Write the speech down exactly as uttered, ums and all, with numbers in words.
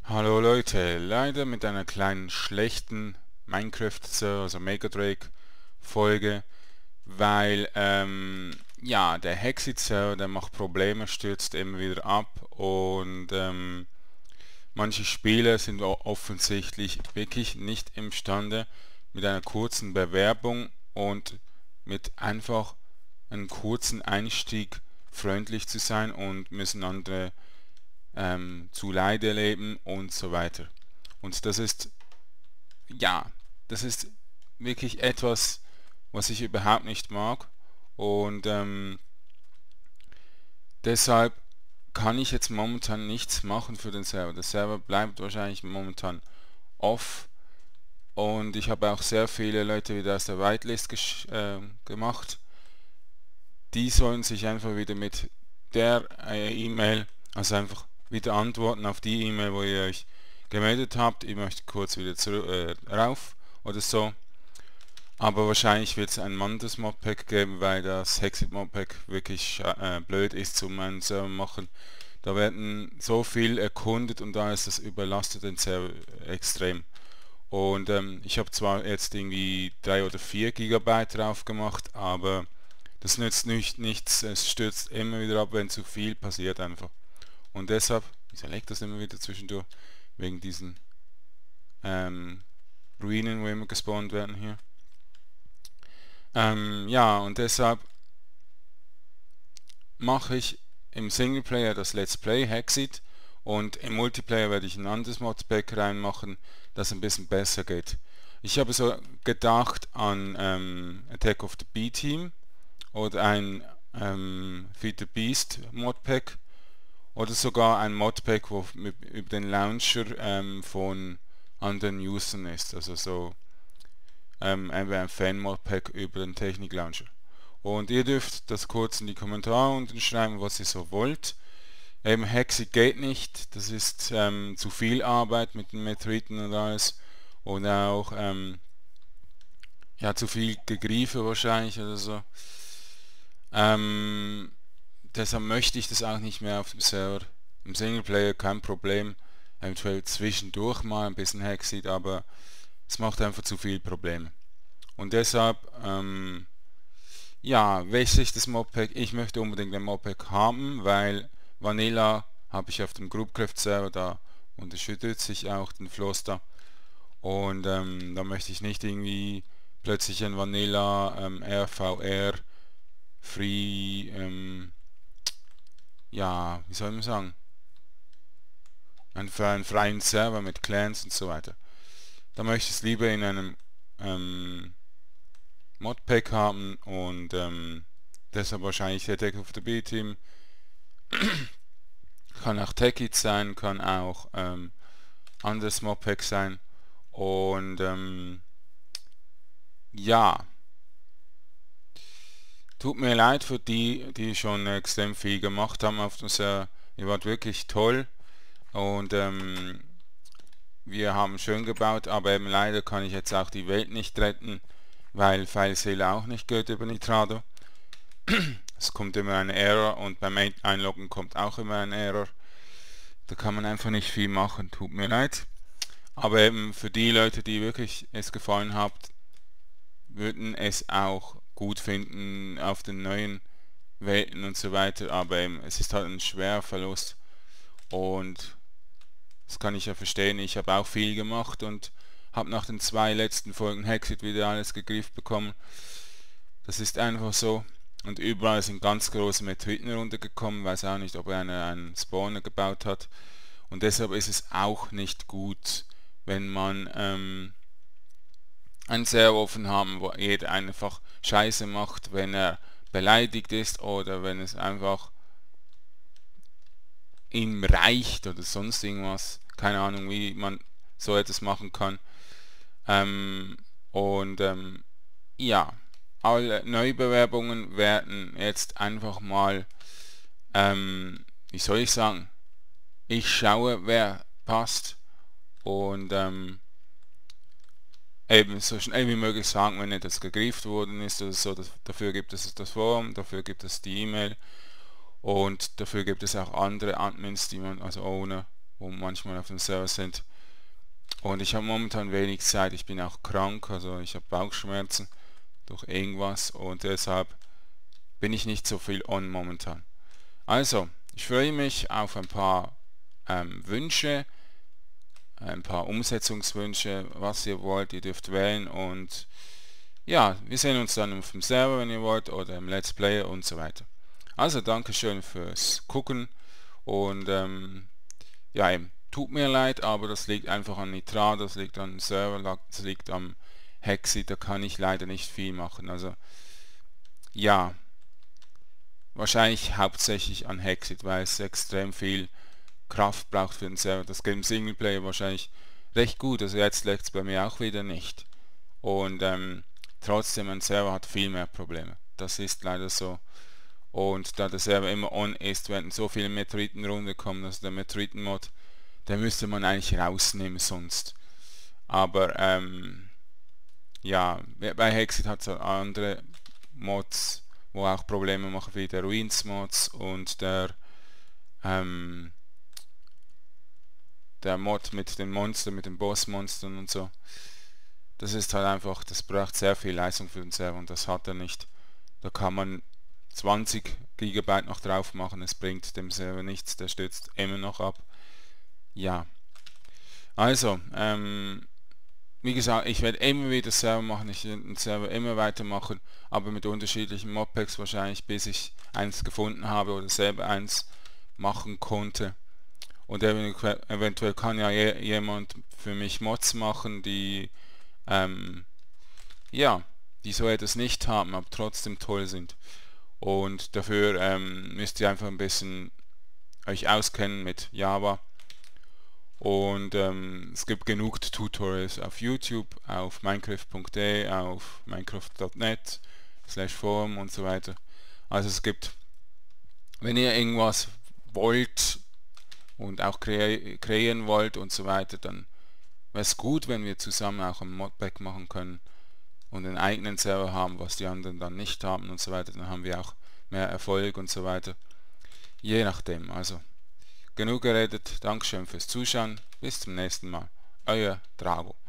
Hallo Leute, leider mit einer kleinen schlechten Minecraft-Server, also Mega Drake Folge, weil ähm, ja, der Hexit-Server, der macht Probleme, stürzt immer wieder ab und ähm, manche Spieler sind o- offensichtlich wirklich nicht imstande, mit einer kurzen Bewerbung und mit einfach einem kurzen Einstieg freundlich zu sein und müssen andere ähm, zu Leide leben und so weiter. Und das ist, ja, das ist wirklich etwas, was ich überhaupt nicht mag. Und ähm, deshalb kann ich jetzt momentan nichts machen für den Server. Der Server bleibt wahrscheinlich momentan off. Und ich habe auch sehr viele Leute wieder aus der Whitelist gesch- äh, gemacht. Die sollen sich einfach wieder mit der äh, E-Mail, also einfach wieder antworten auf die E-Mail, wo ihr euch gemeldet habt. Ich möchte kurz wieder zurück, äh, rauf oder so. Aber wahrscheinlich wird es ein Mantis Modpack geben, weil das Hexit Modpack wirklich äh, blöd ist zum einen Server machen. Da werden so viel erkundet und da ist das überlastet den Server extrem. Und ähm, ich habe zwar jetzt irgendwie drei oder vier Gigabyte drauf gemacht, aber das nützt nicht, nichts, es stürzt immer wieder ab, wenn zu viel passiert einfach. Und deshalb, wieso leckt das immer wieder zwischendurch? Wegen diesen ähm, Ruinen, wo immer gespawnt werden hier. Ähm, ja, und deshalb mache ich im Singleplayer das Let's Play Hexit und im Multiplayer werde ich ein anderes Modpack reinmachen, das ein bisschen besser geht. Ich habe so gedacht an ähm, Attack of the B-Team oder ein ähm, Feed the Beast Modpack oder sogar ein Modpack, wo mit, über den Launcher ähm, von anderen Usern ist, also so ähm, ein Fan-Modpack über den Technik-Launcher. Und ihr dürft das kurz in die Kommentare unten schreiben, was ihr so wollt. Eben Hexit geht nicht, das ist ähm, zu viel Arbeit mit den Meteoriten und alles. Und auch ähm, ja, zu viel Gegriefe wahrscheinlich oder so. Ähm, deshalb möchte ich das auch nicht mehr auf dem Server. Im Singleplayer kein Problem. Eventuell zwischendurch mal ein bisschen Hexit, aber es macht einfach zu viel Probleme. Und deshalb ähm, ja, wäsche ich das Modpack. Ich möchte unbedingt ein Modpack haben, weil Vanilla habe ich auf dem Groupcraft Server, da unterstütze ich auch den Floster. Und ähm, da möchte ich nicht irgendwie plötzlich ein Vanilla ähm, R V R Free, ähm, ja, wie soll man sagen, einen, einen freien Server mit Clans und so weiter. Da möchte ich es lieber in einem ähm, Modpack haben und ähm, deshalb wahrscheinlich der Deck of the B-Team. Kann auch Techit sein, kann auch ähm, anderes Modpack sein. Und ähm, ja, tut mir leid für die, die schon extrem viel gemacht haben auf das. Äh, ihr wart wirklich toll und ähm, wir haben schön gebaut, aber eben leider kann ich jetzt auch die Welt nicht retten, weil FileSale auch nicht geht über Nitrado. Es kommt immer ein Error und beim Einloggen kommt auch immer ein Error. Da kann man einfach nicht viel machen, tut mir leid. Aber eben für die Leute, die wirklich es gefallen habt, würden es auch gut finden auf den neuen Welten und so weiter. Aber eben, es ist halt ein schwerer Verlust und das kann ich ja verstehen. Ich habe auch viel gemacht und habe nach den zwei letzten Folgen Hexit wieder alles gegriffen bekommen. Das ist einfach so. Und überall sind ganz große Meteoriten runtergekommen. Weiß auch nicht, ob einer einen Spawner gebaut hat. Und deshalb ist es auch nicht gut, wenn man ähm, einen Server offen haben, wo jeder einfach Scheiße macht, wenn er beleidigt ist oder wenn es einfach ihm reicht oder sonst irgendwas. Keine Ahnung, wie man so etwas machen kann. Ähm, und ähm, ja, alle Neubewerbungen werden jetzt einfach mal, ähm, wie soll ich sagen, ich schaue, wer passt und ähm, eben so schnell wie möglich sagen, wenn etwas gegriffen worden ist oder so. Das, dafür gibt es das Forum, dafür gibt es die E-Mail und dafür gibt es auch andere Admins, die man, also Owner, wo manchmal auf dem Server sind. Und ich habe momentan wenig Zeit, ich bin auch krank, also ich habe Bauchschmerzen durch irgendwas und deshalb bin ich nicht so viel on momentan. Also, ich freue mich auf ein paar ähm, Wünsche, ein paar Umsetzungswünsche, was ihr wollt, ihr dürft wählen und ja, wir sehen uns dann auf dem Server, wenn ihr wollt, oder im Let's Play und so weiter. Also, Dankeschön fürs Gucken und ähm, ja, eben, tut mir leid, aber das liegt einfach an Nitrat, das liegt an dem Server, das liegt am Hexit, da kann ich leider nicht viel machen. Also, ja, wahrscheinlich hauptsächlich an Hexit, weil es extrem viel Kraft braucht für den Server. Das geht im Singleplayer wahrscheinlich recht gut, also jetzt leckt es bei mir auch wieder nicht. Und ähm, trotzdem, ein Server hat viel mehr Probleme. Das ist leider so. Und da der Server immer on ist, werden so viele Meteoriten runterkommen, also der Meteoriten-Mod, der müsste man eigentlich rausnehmen sonst. Aber ähm, ja, bei Hexit hat es andere Mods, wo auch Probleme machen, wie der Ruins-Mods und der ähm, der Mod mit den Monstern, mit den Boss-Monstern und so. Das ist halt einfach, das braucht sehr viel Leistung für den Server und das hat er nicht. Da kann man zwanzig Gigabyte noch drauf machen, es bringt dem Server nichts, der stürzt immer noch ab. Ja, also, ähm, wie gesagt, ich werde immer wieder Server machen, ich werde den Server immer weitermachen, aber mit unterschiedlichen Modpacks wahrscheinlich, bis ich eins gefunden habe oder selber eins machen konnte. Und eventuell, eventuell kann ja je, jemand für mich Mods machen, die ähm, ja, die so etwas nicht haben, aber trotzdem toll sind. Und dafür ähm, müsst ihr einfach ein bisschen euch auskennen mit Java. Und ähm, es gibt genug Tutorials auf YouTube, auf minecraft punkt de, auf minecraft punkt net, slash forum und so weiter. Also es gibt, wenn ihr irgendwas wollt und auch kre kreieren wollt und so weiter, dann wäre es gut, wenn wir zusammen auch ein Modpack machen können und einen eigenen Server haben, was die anderen dann nicht haben und so weiter. Dann haben wir auch mehr Erfolg und so weiter. Je nachdem, also genug geredet. Dankeschön fürs Zuschauen. Bis zum nächsten Mal. Euer Drago.